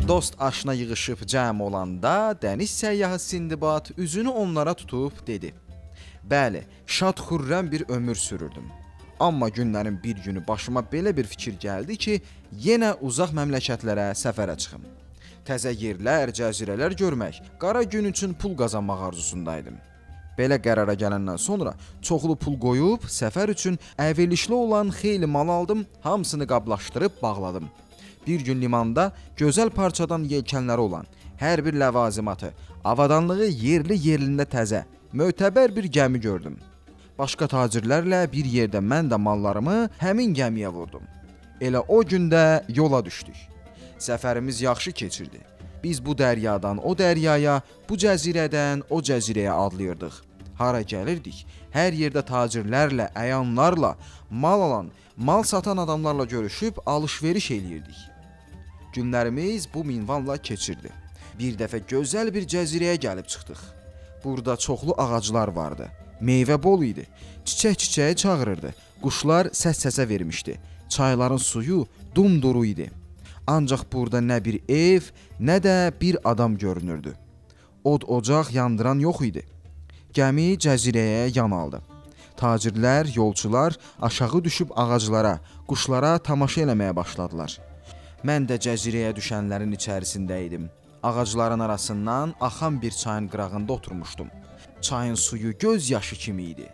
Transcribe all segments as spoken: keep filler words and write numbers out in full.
Dost aşna yığışıb cəm olanda dəniz səyyahı Sindbad üzünü onlara tutub dedi: "Bəli, şad xürrəm bir ömür sürürdüm. Amma günlərin bir günü başıma belə bir fikir gəldi ki, yenə uzaq məmləkətlərə səfərə çıxım. Təzə yerlər, cəzirələr görmək, qara gün üçün pul qazanmaq arzusundaydım. Belə qərara gələndən sonra çoxlu pul qoyub səfər üçün əvəlişli olan xeyli mal aldım, hamısını qablaşdırıb bağladım. Bir gün limanda gözəl parçadan yelkənləri olan, hər bir ləvazimatı, avadanlığı yerli yerlində təzə, mötəbər bir gəmi gördüm. Başqa tacirlərlə bir yerdə mən də mallarımı həmin gəmiyə vurdum. Elə o gündə yola düşdük. Səfərimiz yaxşı keçirdi. Biz bu dəryadan o dəryaya, bu cəzirədən o cəzirəyə adlayırdıq. Hara gəlirdik, hər yerdə tacirlərlə, əyanlarla, mal alan, mal satan adamlarla görüşüb alış-veriş eləyirdik. Günlərimiz bu minvanla keçirdi. Bir dəfə gözəl bir cəzirəyə gəlib çıxdıq. Burada çoxlu ağaclar vardı. Meyvə bol idi. Çiçək-çiçəyə çağırırdı. Quşlar səs-səsə vermişdi. Çayların suyu dumduru idi. Ancaq burada nə bir ev, nə də bir adam görünürdü. Od-ocaq yandıran yox idi. Gəmi cəzirəyə yan aldı. Tacirlər, yolçular aşağı düşüb ağaclara, quşlara tamaşa eləməyə başladılar. Mən də cəzirəyə düşənlərin içərisində idim. Ağacların arasından axan bir çayın qırağında oturmuşdum. Çayın suyu göz yaşı kimi idi.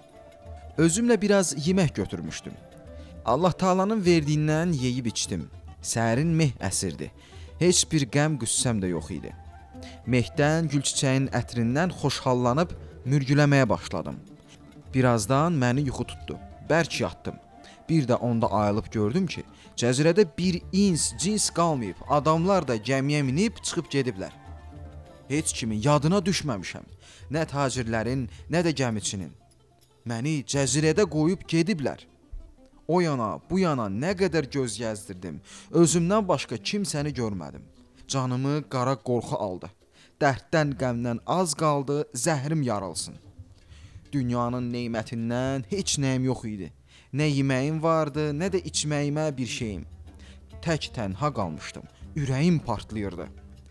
Özümlə biraz yemək götürmüşdüm. Allah Taala'nın verdiyindən yeyib içdim. Sərin meh əsirdi. Heç bir qəm qüssəm də yox idi. Mehdən, gül çiçəyin ətrindən xoşhallanıb mürgüləməyə başladım. Birazdan məni yuxu tutdu. Bərk yatdım. Bir də onda ayılıb gördüm ki, cəzirədə bir ins, cins qalmayıb, adamlar da gəmiyə minib çıxıb gediblər. Heç kimin yadına düşməmişəm. Nə tacirlərin, nə də gəmiçinin. Məni cəzirədə qoyub gediblər. O yana, bu yana nə qədər göz gəzdirdim. Özümdən başqa kimsəni görmədim. Canımı qara qorxu aldı. Dərddən, qəmdən az qaldı, zəhrim yaralsın. Dünyanın neymətindən heç nəyim yox idi. Nə yeməyim vardı, nə də içməyimə bir şeyim. Tək tənha qalmışdım. Ürəyim partlayırdı.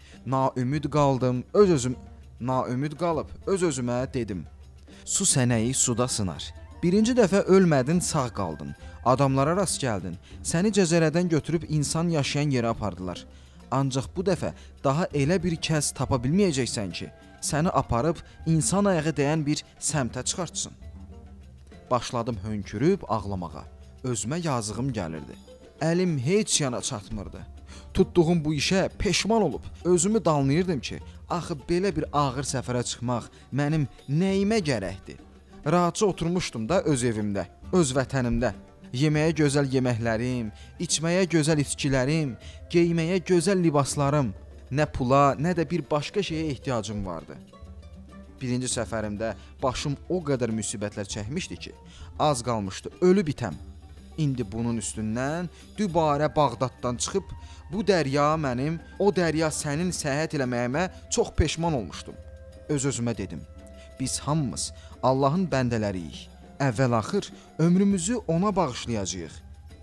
Naümid qaldım, öz-özüm naümid qalıb öz-özümə dedim: "Su sənəyi suda sınar. Birinci dəfə ölmədin, sağ qaldın. Adamlara rast gəldin. Səni cəzirədən götürüb insan yaşayan yerə apardılar. Ancaq bu dəfə daha elə bir kəs tapa bilməyəcəksən ki, səni aparıb insan ayağı dəyən bir səmtə çıxartsın." Başladım hönkürüb ağlamağa. Özümə yazığım gəlirdi. Əlim heç yana çatmırdı. Tutduğum bu işə peşman olub özümü danlayırdım ki, axı belə bir ağır səfərə çıxmaq mənim nəyimə gərəkdir? Rahatca oturmuşdum da öz evimdə, öz vətənimdə. Yeməyə gözəl yeməklərim, içməyə gözəl içkilərim, geyməyə gözəl libaslarım, nə pula, nə də bir başqa şeyə ehtiyacım vardı. Birinci səfərimdə başım o qədər müsibətlər çəkmişdi ki, az qalmışdı ölü bitəm. İndi bunun üstündən dübarə Bağdaddan çıxıb bu dərya mənim, o dərya sənin səyahət eləməyimə çox peşman olmuşdum. Öz-özümə dedim: biz hamımız Allahın bəndələriyik. Əvvəl-axır ömrümüzü ona bağışlayacağıq.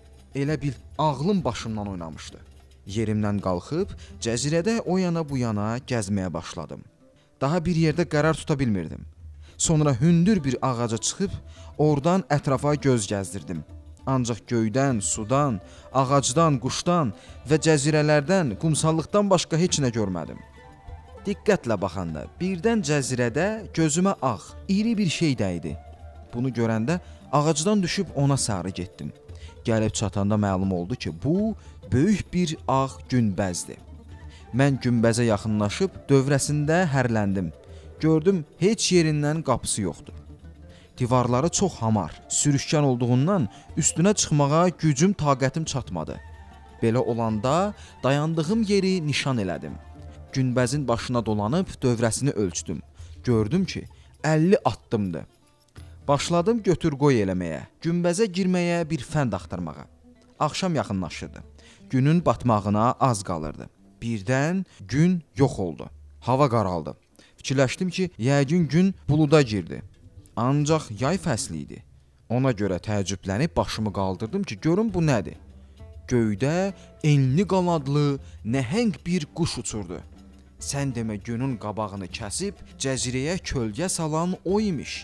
Elə bil ağlım başımdan oynamışdı. Yerimdən qalxıb cəzirədə o yana bu yana gəzməyə başladım. Daha bir yerdə qərar tuta bilmirdim. Sonra hündür bir ağaca çıxıb oradan ətrafa göz gəzdirdim. Ancaq göydən, sudan, ağacdan, quşdan və cəzirələrdən, qumsallıqdan başqa heç nə görmədim. Diqqətlə baxanda birdən cəzirədə gözümə ağ, iri bir şey dəydi. Bunu görəndə ağacdan düşüb ona sarı getdim. Gəlib çatanda məlum oldu ki, bu böyük bir ağ günbəzdir. Mən günbəzə yaxınlaşıb dövrəsində hərləndim. Gördüm heç yerindən qapısı yoxdur. Divarları çox hamar, sürüşkən olduğundan üstünə çıxmağa gücüm, taqətim çatmadı. Belə olanda dayandığım yeri nişan elədim. Günbəzin başına dolanıb dövrəsini ölçdüm. Gördüm ki, əlli addımdır. Başladım götür-qoy eləməyə, günbəzə girməyə bir fənd axtarmağa. Axşam yaxınlaşırdı. Günün batmağına az qalırdı. Birdən gün yox oldu. Hava qaraldı. Fikirləşdim ki, yəqin gün buluda girdi. Ancaq yay fəsli idi. Ona görə təəccüblənib başımı qaldırdım ki, görüm bu nədir? Göydə enli qanadlı, nəhəng bir quş uçurdu. Sən demə günün qabağını kəsib cəzirəyə kölgə salan o imiş.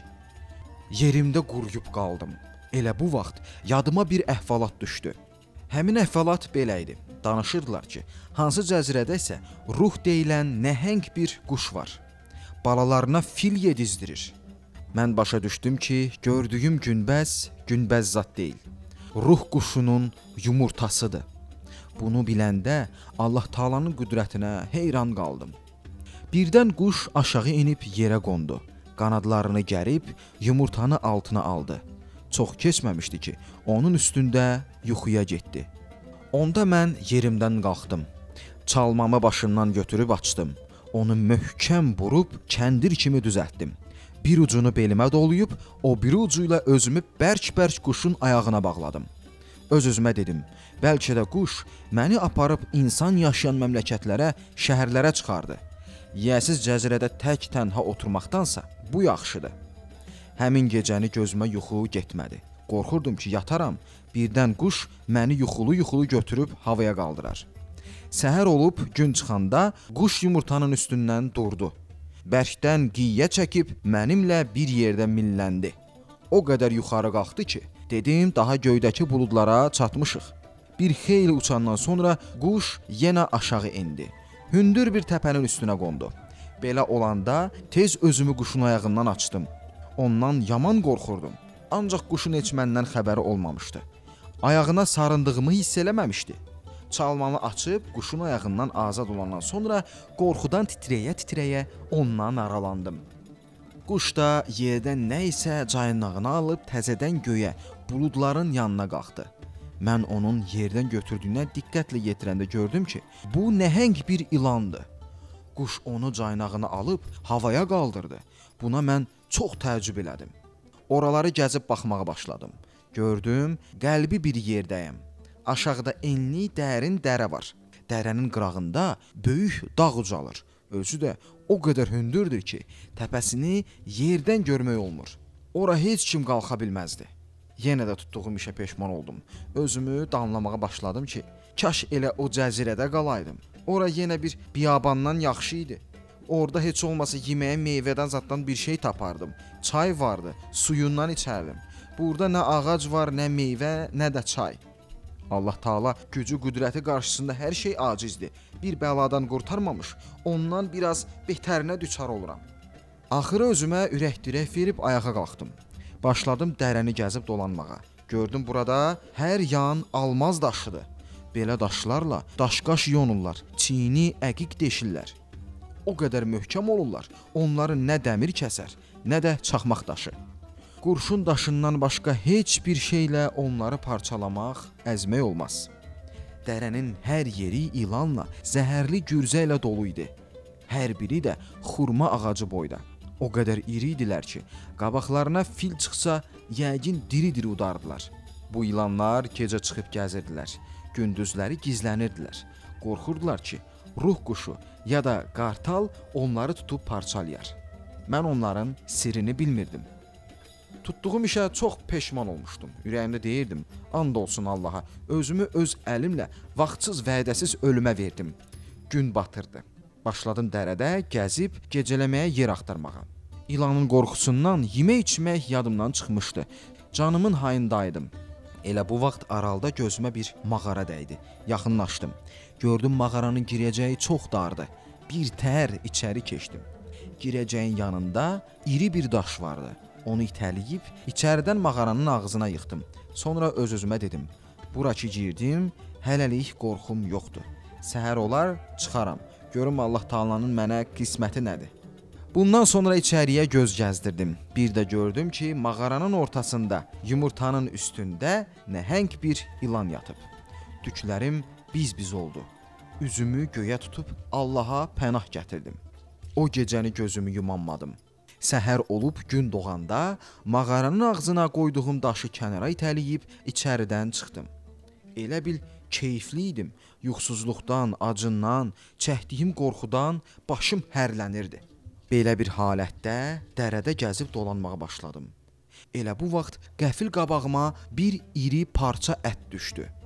Yerimdə quruyub qaldım. Elə bu vaxt yadıma bir əhvalat düşdü. Həmin əhvalat belə idi. Danışırdılar ki, hansı cəzirədə isə ruh deyilən nəhəng bir quş var. Balalarına fil yedizdirir. Mən başa düşdüm ki, gördüyüm günbəz, günbəz zat deyil. Ruh quşunun yumurtasıdır. Bunu biləndə Allah Taala'nın qüdrətinə heyran qaldım. Birdən quş aşağı enib yerə qondu. Qanadlarını gərib yumurtanı altına aldı. Çox keçməmişdi ki, onun üstündə yuxuya getdi. Onda mən yerimdən qalxdım. Çalmamı başından götürüb açdım. Onu möhkəm burub kəndir kimi düzəltdim. Bir ucunu belimə dolayıb, o biri ucuyla özümü bərk-bərk quşun ayağına bağladım. Öz-özümə dedim, bəlkə də quş məni aparıb insan yaşayan məmləkətlərə, şəhərlərə çıxardı. Yiyəsiz cəzirədə tək tənha oturmaqdansa bu yaxşıdır. Həmin gecəni gözümə yuxu getmədi. Qorxurdum ki, yataram, birdən quş məni yuxulu-yuxulu götürüb havaya qaldırar. Səhər olub gün çıxanda quş yumurtanın üstündən durdu. Bərkdən qiyyə çəkib mənimlə bir yerdə milləndi. O qədər yuxarı qalxdı ki, dedim daha göydəki buludlara çatmışıq. Bir xeyli uçandan sonra quş yenə aşağı indi. Hündür bir təpənin üstünə qondu. Belə olanda tez özümü quşun ayağından açdım. Ondan yaman qorxurdum. Ancaq quşun heç məndən xəbəri olmamışdı. Ayağına sarındığımı hiss eləməmişdi. Çalmamı açıb quşun ayağından azad olandan sonra qorxudan titrəyə-titrəyə ondan aralandım. Quş da yerdən nə isə caynağını alıb təzədən göyə, buludların yanına qalxdı. Mən onun yerdən götürdüyünə diqqətlə yetirəndə gördüm ki, bu nəhəng bir ilandı. Quş onu caynağını alıb havaya qaldırdı. Buna mən çox təəccüb elədim. Oraları gəzib baxmağa başladım. Gördüm, qəlbi bir yerdəyəm. Aşağıda enli, dərin dərə var. Dərənin qırağında böyük dağ ucalır. Özü də o qədər hündürdür ki, təpəsini yerdən görmək olmur. Ora heç kim qalxa bilməzdi. Yenə də tutduğum işə peşman oldum. Özümü danlamağa başladım ki, kaş elə o cəzirədə qalaydım. Ora yenə bir biyabandan yaxşı idi. Orada heç olmasa yeməyə meyvədən zaddan bir şey tapardım. Çay vardı, suyundan içərdim. Burada nə ağac var, nə meyvə, nə də çay. Allah Taala gücü, qüdrəti qarşısında hər şey acizdir. Bir bəladan qurtarmamış, ondan biraz betərinə düçar oluram. Axırı özümə ürək-dirək verib ayağa qalxdım. Başladım dərəni gəzib dolanmağa. Gördüm burada hər yan almaz daşıdır. Belə daşlarla daşqaş yonurlar, çini, əqiq deşirlər. O qədər möhkəm olurlar, onları nə dəmir kəsər, nə də çaxmaq daşı. Qurşun daşından başqa heç bir şeylə onları parçalamaq, əzmək olmaz. Dərənin hər yeri ilanla, zəhərli gürzə ilə dolu idi. Hər biri də xurma ağacı boyda. O qədər iri idilər ki, qabaqlarına fil çıxsa, yəqin diri-diri udardılar. Bu ilanlar gecə çıxıb gəzirdilər, gündüzləri gizlənirdilər. Qorxurdular ki, ruh quşu ya da qartal onları tutub parçalayar. Mən onların sirrini bilmirdim. Tutduğum işə çox peşman olmuşdum. Ürəyimdə deyirdim, and olsun Allaha, özümü öz əlimlə vaxtsız, vədəsiz ölümə verdim. Gün batırdı. Başladım dərədə gəzib gecələməyə yer axtarmağa. İlanın qorxusundan yemək-içmək yadımdan çıxmışdı. Canımın hayındaydım. Elə bu vaxt aralda gözümə bir mağara dəydi. Yaxınlaşdım. Gördüm mağaranın girəcəyi çox dardı. Bir tər içəri keçdim. Girəcəyin yanında iri bir daş vardı. Onu itələyib içəridən mağaranın ağzına yıxdım. Sonra öz-özümə dedim, bura ki girdim, hələlik qorxum yoxdur. Səhər olar, çıxaram. Görüm Allah Taala'nın mənə qisməti nədir. Bundan sonra içəriyə göz gəzdirdim. Bir də gördüm ki, mağaranın ortasında, yumurtanın üstündə nəhəng bir ilan yatıb. Tüklərim biz-biz oldu. Üzümü göyə tutub Allaha pənah gətirdim. O gecəni gözümü yumanmadım. Səhər olub gün doğanda mağaranın ağzına qoyduğum daşı kənara itələyib içəridən çıxdım. Elə bil keyifli idim. Yuxusuzluqdan, acından, çəkdiyim qorxudan başım hərlənirdi. Belə bir halətdə dərədə gəzib dolanmağa başladım. Elə bu vaxt qəfil qabağıma bir iri parça ət düşdü.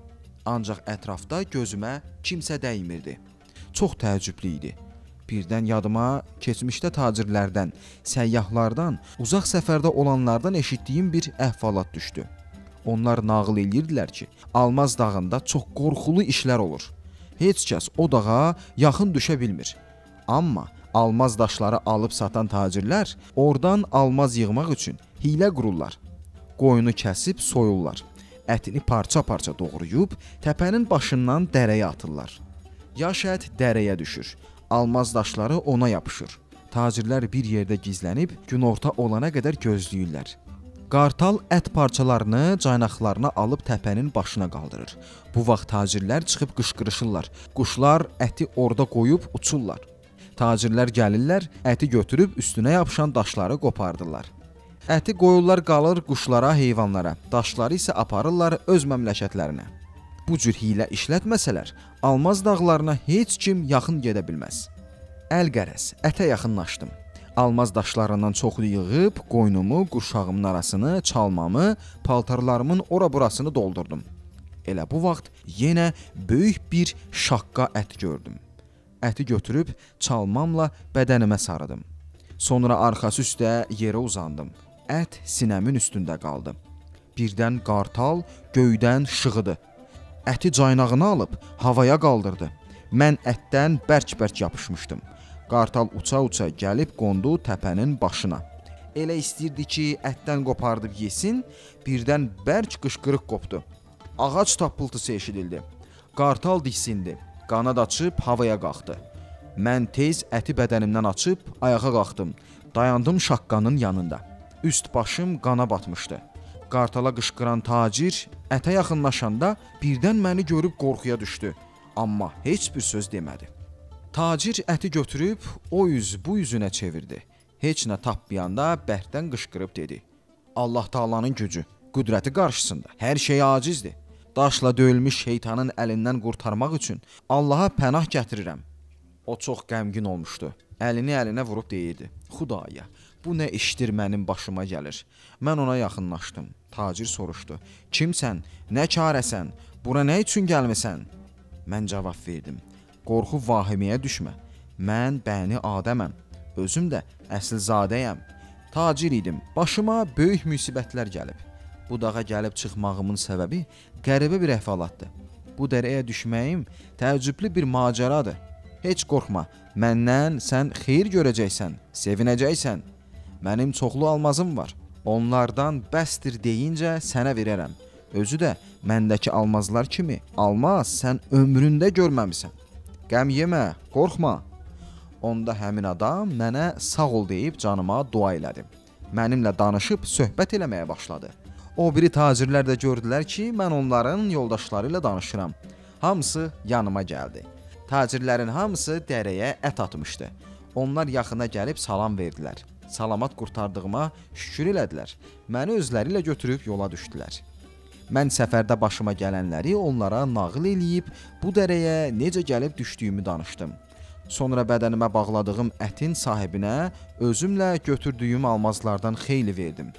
Ancaq ətrafda gözümə kimsə dəymirdi. Çox təəccüblü idi. Birdən yadıma keçmişdə tacirlərdən, səyyahlardan, uzaq səfərdə olanlardan eşitdiyim bir əhvalat düşdü. Onlar nağıl edirdilər ki, Almaz dağında çox qorxulu işlər olur. Heç kəs o dağa yaxın düşə bilmir. Amma almaz daşları alıb satan tacirlər oradan almaz yığmaq üçün hiylə qururlar. Qoyunu kəsib soyurlar. Ətini parça-parça doğrayıb təpənin başından dərəyə atırlar. Yaş ət dərəyə düşür. Almaz daşları ona yapışır. Tacirlər bir yerdə gizlənib günorta olana qədər gözləyirlər. Qartal ət parçalarını caynaqlarına alıb təpənin başına qaldırır. Bu vaxt tacirlər çıxıb qışqırışırlar. Quşlar əti orada qoyub uçurlar. Tacirlər gəlirlər, əti götürüb üstünə yapışan daşları qopardırlar. Əti qoyurlar qalır quşlara, heyvanlara, daşları isə aparırlar öz məmləkətlərinə. Bu cür hiylə işlətməsələr, Almaz dağlarına heç kim yaxın gedə bilməz. Əl-qərəz, ətə yaxınlaşdım. Almaz daşlarından çoxlu yığıb, qoynumu, quşağımın arasını, çalmamı, paltarlarımın ora-burasını doldurdum. Elə bu vaxt yenə böyük bir şaqqa ət gördüm. Əti götürüb çalmamla bədənimə sarıdım. Sonra arxası üstə yerə uzandım. Ət sinəmin üstündə qaldı. Birdən qartal göydən şığıdı. Əti caynağına alıb havaya qaldırdı. Mən ətdən bərk-bərk yapışmışdım. Qartal uça-uça gəlib qondu təpənin başına. Elə istəyirdi ki, ətdən qopardıb yesin, birdən bərk qışqırıq qopdu. Ağac tappıltısı eşidildi. Qartal diksindi. Qanad açıb havaya qalxdı. Mən tez əti bədənimdən açıb ayağa qalxdım. Dayandım şaqqanın yanında. Üst başım qana batmışdı. Qartala qışqıran tacir ətə yaxınlaşanda birdən məni görüb qorxuya düşdü. Amma heç bir söz demədi. Tacir əti götürüb o üz bu üzünə çevirdi. Heç nə tapmayanda bərkdən qışqırıb dedi: Allah Taala'nın gücü, qüdrəti qarşısında hər şey acizdir. Daşla döyülmüş şeytanın əlindən qurtarmaq üçün Allaha pənah gətirirəm. O çox qəmgin olmuşdu. Əlini əlinə vurub deyirdi: Xudaya, bu nə işdir mənim başıma gəlir. Mən ona yaxınlaşdım. Tacir soruşdu: Kimsən? Nə karəsən? Bura nə üçün gəlmisən? Mən cavab verdim: Qorxu vahiməyə düşmə. Mən Bəni Adəməm. Özüm də əslzadəyəm. Tacir idim. Başıma böyük müsibətlər gəlib. Bu dağa gəlib çıxmağımın səbəbi qəribə bir əhvalatdır. Bu dərəyə düşməyim təəccüblü bir macəradır. Heç qorxma, məndən sən xeyir görəcəksən, sevinəcəksən. Mənim çoxlu almazım var. Onlardan bəsdir deyincə sənə verərəm. Özü də məndəki almazlar kimi almaz sən ömründə görməmisən. Qəm yemə, qorxma. Onda həmin adam mənə sağ ol deyib canıma dua elədi. Mənimlə danışıb söhbət eləməyə başladı. O biri tacirlər də gördülər ki, mən onların yoldaşları ilə danışıram. Hamısı yanıma gəldi. Tacirlərin hamısı dərəyə ət atmışdı. Onlar yaxına gəlib salam verdilər. Salamat qurtardığıma şükür elədilər. Məni özləri ilə götürüb yola düşdülər. Mən səfərdə başıma gələnləri onlara nağıl eləyib, bu dərəyə necə gəlib düşdüyümü danışdım. Sonra bədənimə bağladığım ətin sahibinə özümlə götürdüyüm almazlardan xeyli verdim.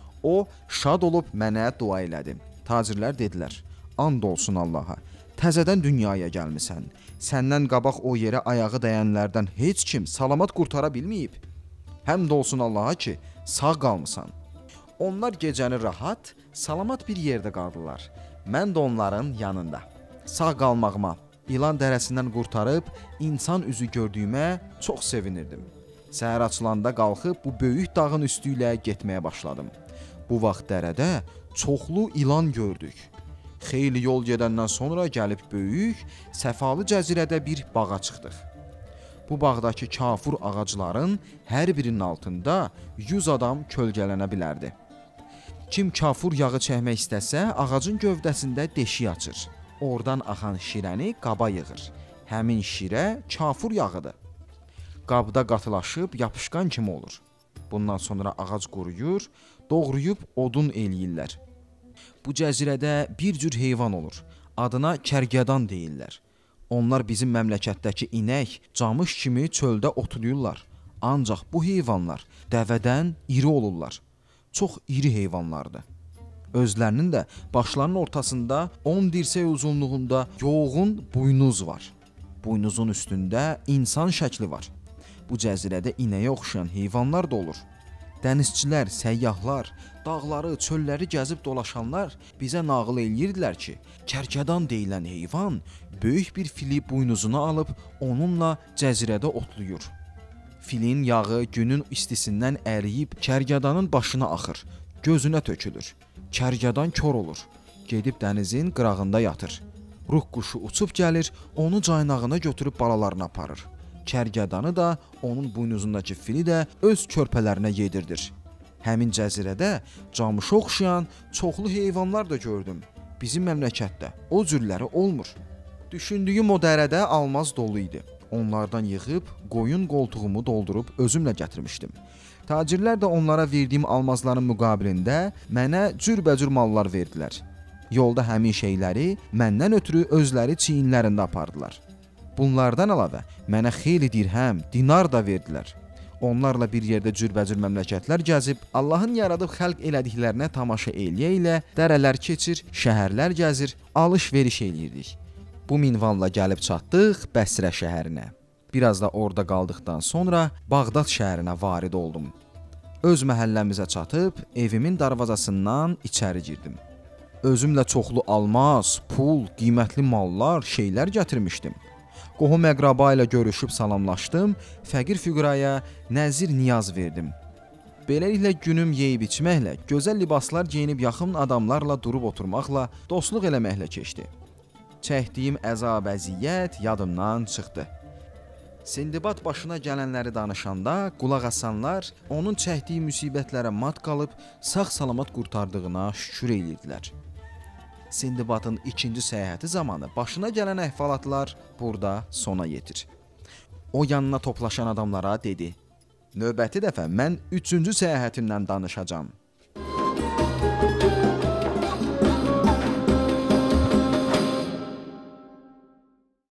O şad olub mənə dua elədi. Tacirlər dedilər: And olsun Allaha, təzədən dünyaya gəlmisən. Səndən qabaq o yerə ayağı dəyənlərdən heç kim salamat qurtara bilməyib. Həmd olsun Allaha ki, sağ qalmısan. Onlar gecəni rahat, salamat bir yerdə qaldılar. Mən də onların yanında. Sağ qalmağıma, ilan dərəsindən qurtarıb insan üzü gördüyümə çox sevinirdim. Səhər açılanda qalxıb bu böyük dağın üstü ilə getməyə başladım. Bu vaxt dərədə çoxlu ilan gördük. Xeyli yol gedəndən sonra gəlib böyük, səfalı cəzirədə bir bağa çıxdıq. Bu bağdakı kafur ağacların hər birinin altında yüz adam kölgələnə bilərdi. Kim kafur yağı çəkmək istəsə, ağacın gövdəsində deşik açır. Oradan axan şirəni qaba yığır. Həmin şirə kafur yağıdır. Qabda qatılaşıb yapışqan kimi olur. Bundan sonra ağac quruyur, doğrayıb odun eləyirlər. Bu cəzirədə bir cür heyvan olur. Adına kərgədan deyirlər. Onlar bizim məmləkətdəki inək, camış kimi çöldə otururlar. Ancaq bu heyvanlar dəvədən iri olurlar. Çox iri heyvanlardır. Özlərinin də başlarının ortasında on dirsək uzunluğunda yoğun buynuz var. Buynuzun üstündə insan şəkli var. Bu cəzirədə inəyə oxşayan heyvanlar da olur. Dənizçilər, səyyahlar, dağları, çölləri gəzib dolaşanlar bizə nağıl eləyirdilər ki, kərkədan deyilən heyvan böyük bir fili buynuzuna alıb onunla cəzirədə otluyur. Filin yağı günün istisindən əriyib kərkədanın başına axır, gözünə tökülür. Kərkədan kor olur, gedib dənizin qırağında yatır. Ruh quşu uçub gəlir, onu caynağına götürüb balalarına aparır. Kərkədanı da, onun buynuzundakı fili də öz körpələrinə yedirdir. Həmin cəzirədə camışa oxşayan çoxlu heyvanlar da gördüm. Bizim məmləkətdə o cürləri olmur. Düşündüyüm o dərədə almaz dolu idi. Onlardan yığıb qoyun qoltuğumu doldurub özümlə gətirmişdim. Tacirlər də onlara verdiyim almazların müqabilində mənə cürbəcür mallar verdilər. Yolda həmin şeyləri məndən ötürü özləri çiyinlərində apardılar. Bunlardan əlavə mənə xeyli dirhəm, dinar da verdilər. Onlarla bir yerdə cürbəcür məmləkətlər gəzib, Allahın yaradıb xəlq elədiklərinə tamaşa eləyə-elə dərələr keçir, şəhərlər gəzir, alış-veriş eləyirdik. Bu minvanla gəlib çatdıq Bəsrə şəhərinə. Biraz da orada qaldıqdan sonra Bağdad şəhərinə varid oldum. Öz məhəlləmizə çatıb evimin darvazasından içəri girdim. Özümlə çoxlu almaz, pul, qiymətli mallar, şeylər gətirmişdim. Qohum-əqraba ilə görüşüb salamlaşdım, fəqir-füqraya nəzir niyaz verdim. Beləliklə günüm yeyib içməklə, gözəl libaslar geyinib yaxın adamlarla durub oturmaqla, dostluq eləməklə keçdi. Çəkdiyim əzab-əziyyət yadımdan çıxdı. Sindibad başına gələnləri danışanda qulaq asanlar onun çəkdiyi müsibətlərə mat qalıb sağ-salamat qurtardığına şükür edirdilər. Sindibadın ikinci səyahəti zamanı başına gələn əhvalatlar burada sona yetir. O yanına toplaşan adamlara dedi: "Növbəti dəfə mən üçüncü səyahətimdən danışacağam."